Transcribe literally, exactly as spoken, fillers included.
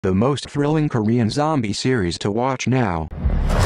The most thrilling Korean zombie series to watch now.